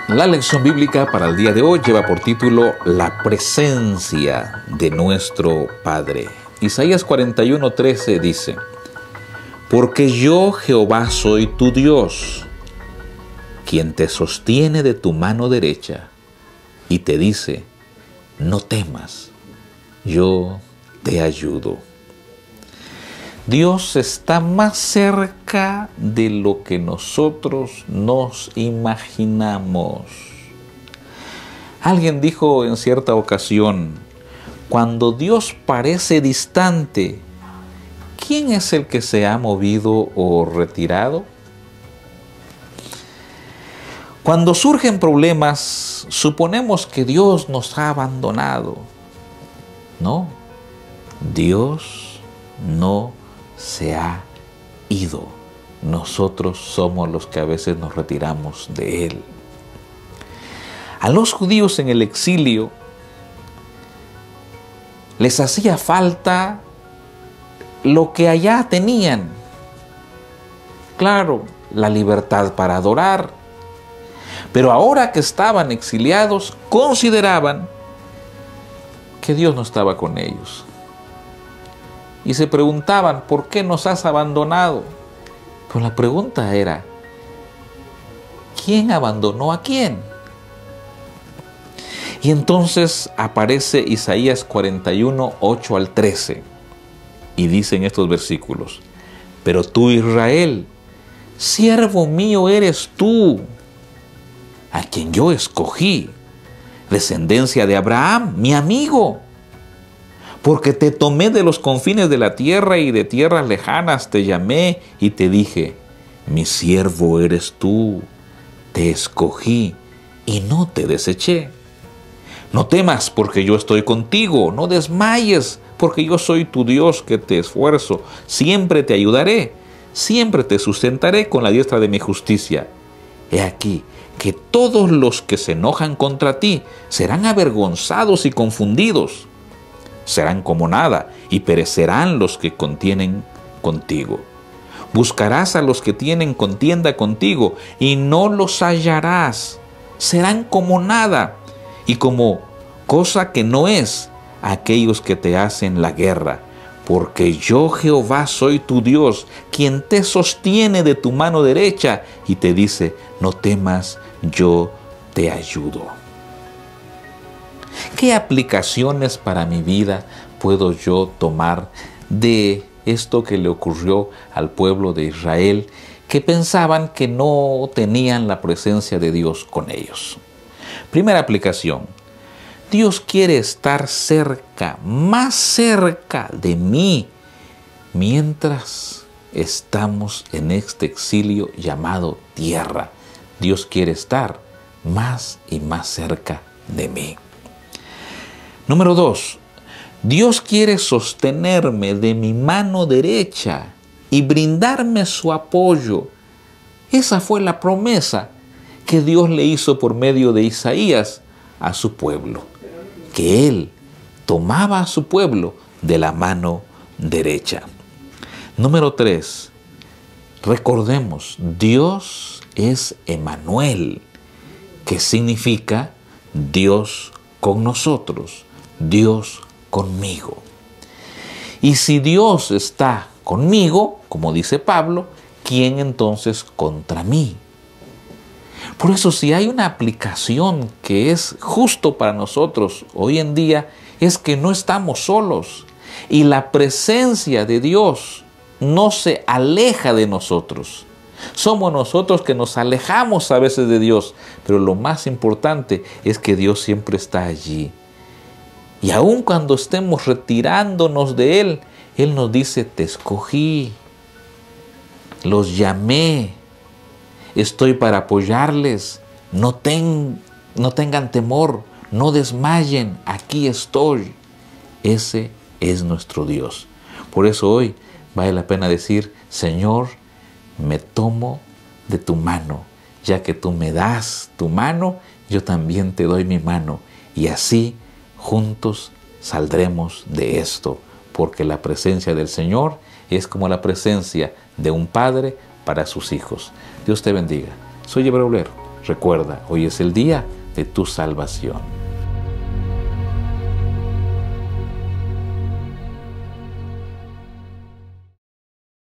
La lección bíblica para el día de hoy lleva por título La presencia de nuestro Padre. Isaías 41:13 dice: Porque yo, Jehová, soy tu Dios, quien te sostiene de tu mano derecha y te dice: no temas, yo te ayudo. Dios está más cerca de lo que nosotros nos imaginamos. Alguien dijo en cierta ocasión: cuando Dios parece distante, ¿quién es el que se ha movido o retirado? Cuando surgen problemas, suponemos que Dios nos ha abandonado. No, Dios no se ha ido. Nosotros somos los que a veces nos retiramos de Él. A los judíos en el exilio les hacía falta lo que allá tenían. Claro, la libertad para adorar. Pero ahora que estaban exiliados, consideraban que Dios no estaba con ellos. Y se preguntaban: ¿por qué nos has abandonado? Pues la pregunta era: ¿quién abandonó a quién? Y entonces aparece Isaías 41:8-13 y dicen estos versículos: Pero tú, Israel, siervo mío eres tú, a quien yo escogí, descendencia de Abraham, mi amigo. Porque te tomé de los confines de la tierra y de tierras lejanas te llamé y te dije: mi siervo eres tú, te escogí y no te deseché. No temas, porque yo estoy contigo, no desmayes, porque yo soy tu Dios que te esfuerzo, siempre te ayudaré, siempre te sustentaré con la diestra de mi justicia. He aquí que todos los que se enojan contra ti serán avergonzados y confundidos. Serán como nada y perecerán los que contienen contigo. Buscarás a los que tienen contienda contigo y no los hallarás. Serán como nada y como cosa que no es aquellos que te hacen la guerra. Porque yo, Jehová, soy tu Dios, quien te sostiene de tu mano derecha y te dice: no temas, yo te ayudo. ¿Qué aplicaciones para mi vida puedo yo tomar de esto que le ocurrió al pueblo de Israel, que pensaban que no tenían la presencia de Dios con ellos? Primera aplicación: Dios quiere estar cerca, más cerca de mí, mientras estamos en este exilio llamado tierra. Dios quiere estar más y más cerca de mí. Número 2. Dios quiere sostenerme de mi mano derecha y brindarme su apoyo. Esa fue la promesa que Dios le hizo por medio de Isaías a su pueblo, que Él tomaba a su pueblo de la mano derecha. Número 3. Recordemos, Dios es Emmanuel, que significa Dios con nosotros, Dios conmigo. Y si Dios está conmigo, como dice Pablo, ¿quién entonces contra mí? Por eso, si hay una aplicación que es justo para nosotros hoy en día, es que no estamos solos y la presencia de Dios no se aleja de nosotros. Somos nosotros que nos alejamos a veces de Dios, pero lo más importante es que Dios siempre está allí. Y aun cuando estemos retirándonos de Él, Él nos dice: te escogí, los llamé, estoy para apoyarles, no tengan temor, no desmayen, aquí estoy. Ese es nuestro Dios. Por eso hoy vale la pena decir: Señor, me tomo de tu mano, ya que tú me das tu mano, yo también te doy mi mano, y así juntos saldremos de esto, porque la presencia del Señor es como la presencia de un padre para sus hijos. Dios te bendiga. Soy Hebreo Olero. Recuerda, hoy es el día de tu salvación.